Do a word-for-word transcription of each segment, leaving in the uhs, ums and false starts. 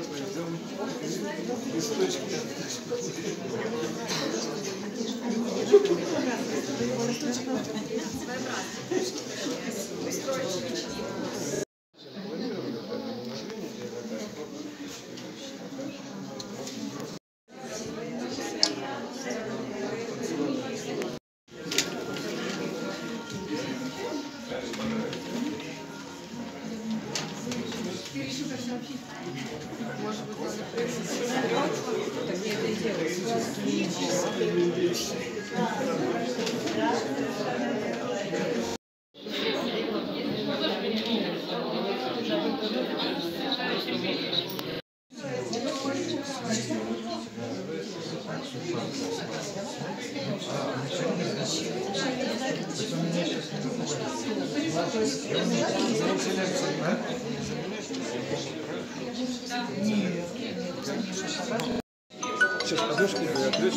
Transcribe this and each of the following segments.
Сейчас подушки отвлечь,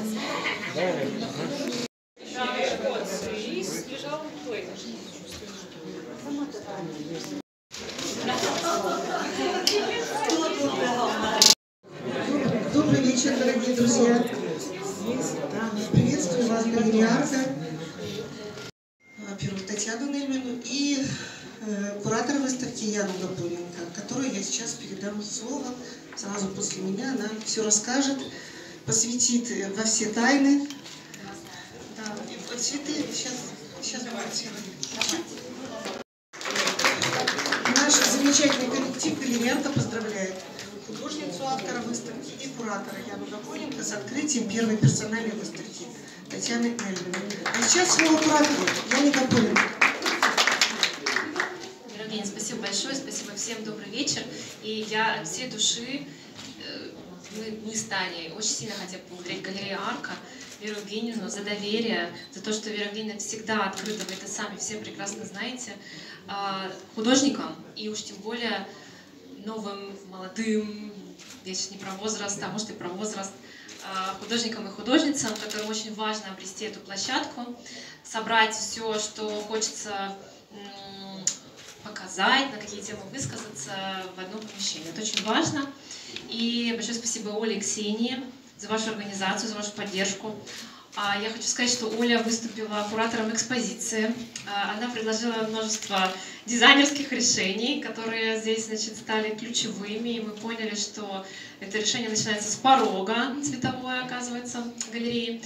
Добрый вечер, дорогие друзья. Приветствую вас, галерея Арка, во-первых, Татьяну Нельмину и э, куратора выставки Яну Гапоненко, которой я сейчас передам слово. Сразу после меня она все расскажет, посвятит во все тайны. Да, и вот цветы сейчас, сейчас будет цветы. Наш замечательный коллектив галереи Арка поздравляет художницу, автора выставки и куратора Яну Гапоненко с открытием первой персональной выставки Татьяны Нельминой. А сейчас слово куратору Яне Гапоненко. Евгения, спасибо большое, спасибо всем, добрый вечер. И я от всей души, мы, мы с Таней очень сильно хотим поблагодарить галерею Арка, Веру Евгеньевну за доверие, за то, что Вера Евгеньевна всегда открыта, вы это сами все прекрасно знаете, художникам, и уж тем более новым, молодым, я сейчас не про возраст, а может и про возраст, художникам и художницам, которым очень важно обрести эту площадку, собрать все, что хочется показать, на какие темы высказаться в одном помещении. Это очень важно. И большое спасибо Оле и Ксении за вашу организацию, за вашу поддержку. Я хочу сказать, что Оля выступила куратором экспозиции. Она предложила множество дизайнерских решений, которые здесь, значит, стали ключевыми. И мы поняли, что это решение начинается с порога цветовой, оказывается, галереи.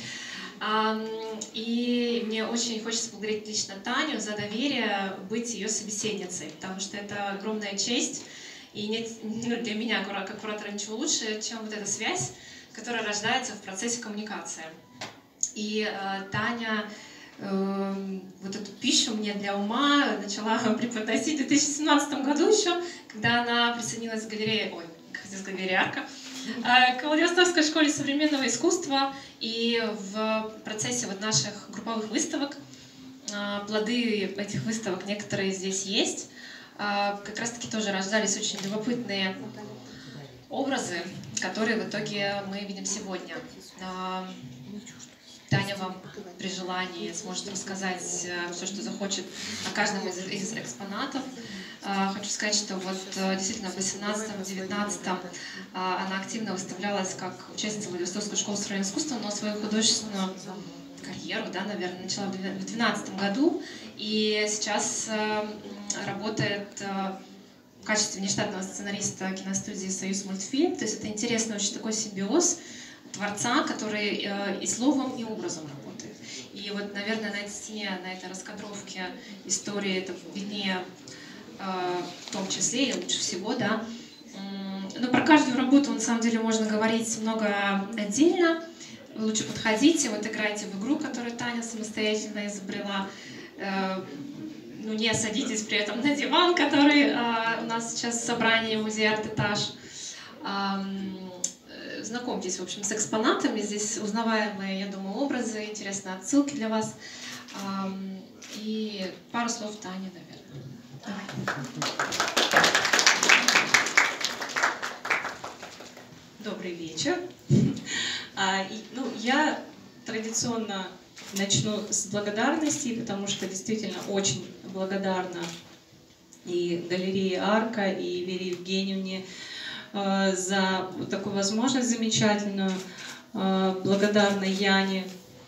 И мне очень хочется поблагодарить лично Таню за доверие быть ее собеседницей, потому что это огромная честь. И нет, ну, для меня, как куратора, ничего лучше, чем вот эта связь, которая рождается в процессе коммуникации. И э, Таня э, вот эту пищу мне для ума начала преподносить в две тысячи семнадцатом году еще, когда она присоединилась к галерее, ой, к галерее Арка, э, к Владивостокской школе современного искусства. И в процессе вот наших групповых выставок, э, плоды этих выставок некоторые здесь есть, э, как раз-таки тоже рождались очень любопытные образы, которые в итоге мы видим сегодня. Э, Таня вам при желании сможет рассказать все, что захочет о каждом из, из экспонатов. Хочу сказать, что вот действительно в восемнадцатом-девятнадцатом она активно выставлялась как участница Владивостокской школы современного искусства, но свою художественную карьеру, да, наверное, начала в две тысячи двенадцатом году. И сейчас работает в качестве внештатного сценариста киностудии «Союз мультфильм». То есть это интересный очень такой симбиоз творца, который э, и словом, и образом работает. И вот, наверное, на этой стене, на этой раскадровке истории это виднее э, в том числе, и лучше всего, да. Но про каждую работу, на самом деле, можно говорить много отдельно. Вы лучше подходите, вот играйте в игру, которую Таня самостоятельно изобрела. Э, ну, не садитесь при этом на диван, который э, у нас сейчас в собрании в музее Арт-Этаж. Знакомьтесь, в общем, с экспонатами. Здесь узнаваемые, я думаю, образы, интересные отсылки для вас. И пару слов Тане, наверное. Давай. Добрый вечер. А, и, ну, я традиционно начну с благодарности, потому что действительно очень благодарна и галерее Арка, и Вере Евгеньевне, за такую возможность замечательную, благодарна Яне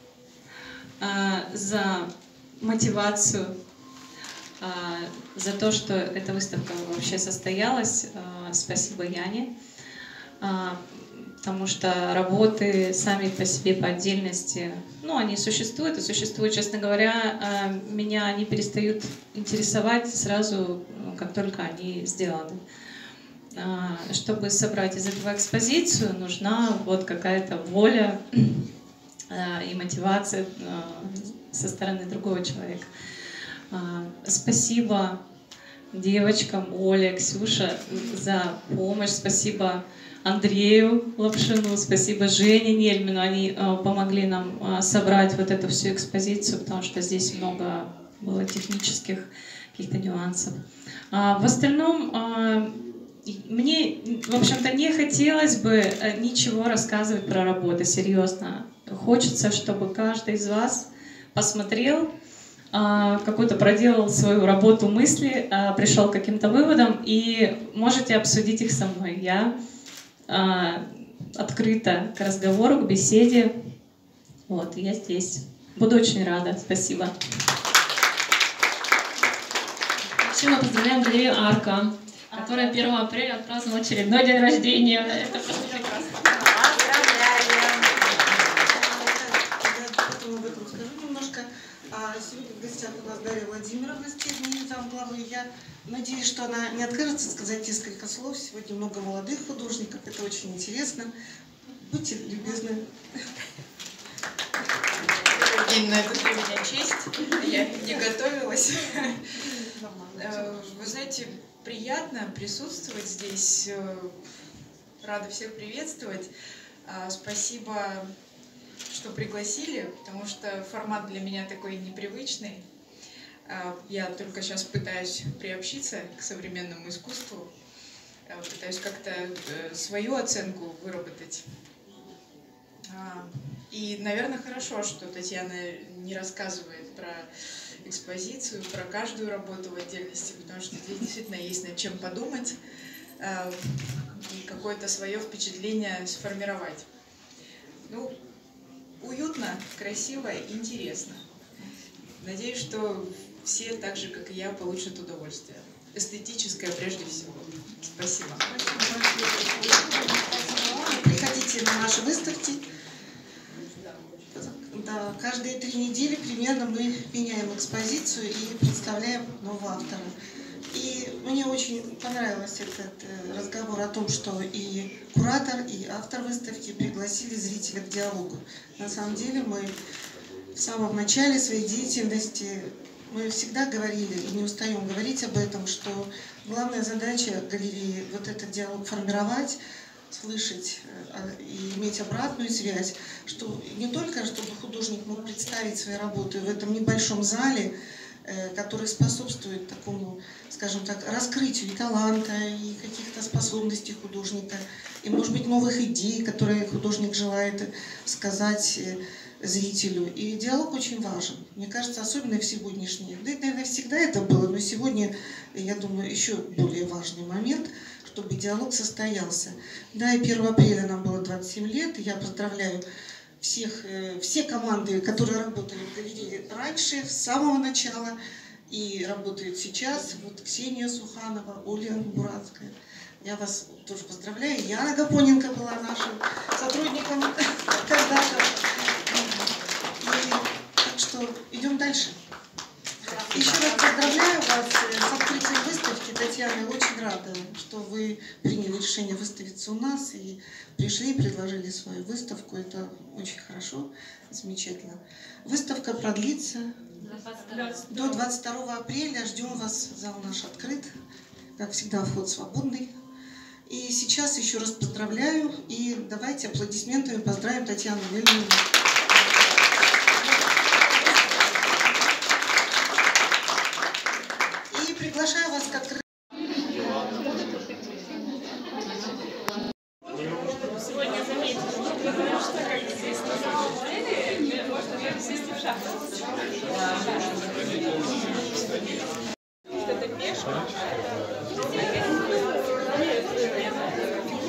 за мотивацию, за то, что эта выставка вообще состоялась. Спасибо Яне, потому что работы сами по себе, по отдельности, ну, они существуют и существуют, честно говоря, меня они перестают интересовать сразу, как только они сделаны. Чтобы собрать из этого экспозицию, нужна вот какая-то воля и мотивация со стороны другого человека. Спасибо девочкам, Оле, Ксюша, за помощь. Спасибо Андрею Лапшину, спасибо Жене Нельмину. Они помогли нам собрать вот эту всю экспозицию, потому что здесь много было технических каких-то нюансов. В остальном, мне, в общем-то, не хотелось бы ничего рассказывать про работу, серьезно. Хочется, чтобы каждый из вас посмотрел, какую-то проделал свою работу мысли, пришел к каким-то выводам, и можете обсудить их со мной. Я открыта к разговору, к беседе. Вот, я здесь. Буду очень рада. Спасибо. Еще мы поздравляем галерею «Арка», которая первого апреля отпраздновала очередной день рождения. Это просто прекрасно. Сегодня в гостях у нас Дарья Владимировна, замглавы. Я надеюсь, что она не откажется сказать несколько слов. Сегодня много молодых художников, это очень интересно. Будьте любезны. Добрый день, но это для меня честь. Я не готовилась. Вы знаете, приятно присутствовать здесь. Рада всех приветствовать. Спасибо, что пригласили, потому что формат для меня такой непривычный. Я только сейчас пытаюсь приобщиться к современному искусству, пытаюсь как-то свою оценку выработать. И, наверное, хорошо, что Татьяна не рассказывает про экспозицию, про каждую работу в отдельности, потому что здесь действительно есть над чем подумать и какое-то свое впечатление сформировать. Ну, уютно, красиво, интересно. Надеюсь, что все, так же, как и я, получат удовольствие. Эстетическое прежде всего. Спасибо. Приходите на наши выставки. Да, каждые три недели примерно мы меняем экспозицию и представляем нового автора. И мне очень понравился этот разговор о том, что и куратор, и автор выставки пригласили зрителя к диалогу. На самом деле мы в самом начале своей деятельности мы всегда говорили и не устаем говорить об этом, что главная задача галереи вот этот диалог формировать, слышать и иметь обратную связь, что не только чтобы художник мог представить свои работы в этом небольшом зале, который способствует такому, скажем так, раскрытию и таланта, и каких-то способностей художника, и, может быть, новых идей, которые художник желает сказать зрителю. И диалог очень важен. Мне кажется, особенно в сегодняшние, да, наверное, всегда это было, но сегодня, я думаю, еще более важный момент, чтобы диалог состоялся. Да, и первого апреля нам было двадцать семь лет, и я поздравляю всех, все команды, которые работали в галерее раньше, с самого начала, и работают сейчас. Вот Ксения Суханова, Оля Буратская. Я вас тоже поздравляю. Яна Гапоненко была нашим сотрудником когда-то. Так что идем дальше. Еще раз поздравляю вас с открытием выставки. Татьяна, очень рада, что вы приняли решение выставиться у нас и пришли и предложили свою выставку. Это очень хорошо, замечательно. Выставка продлится до двадцать второго апреля. Ждем вас, зал наш открыт. Как всегда, вход свободный. И сейчас еще раз поздравляю. И давайте аплодисментами поздравим Татьяну Нельмину. И приглашаю вас к открытию. Сегодня заметили, что как здесь на самом деле можно сесть в шахту. Что это пешка?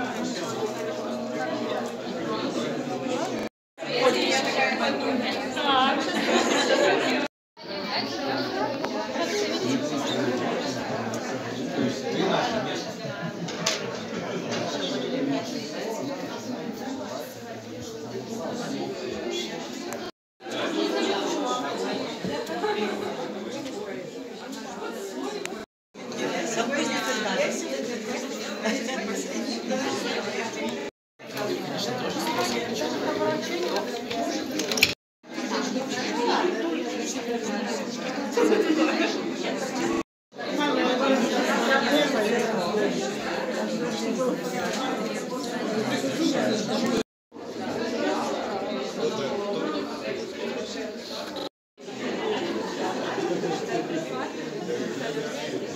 Thank you.